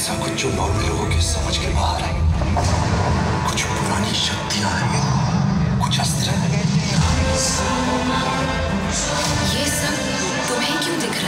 ऐसा कुछ जो नॉर्मल लोगों के समझ के बाहर है। कुछ पुरानी शक्तियां हैं, कुछ अस्त्र हैं। ये सब तुम्हें क्यों दिख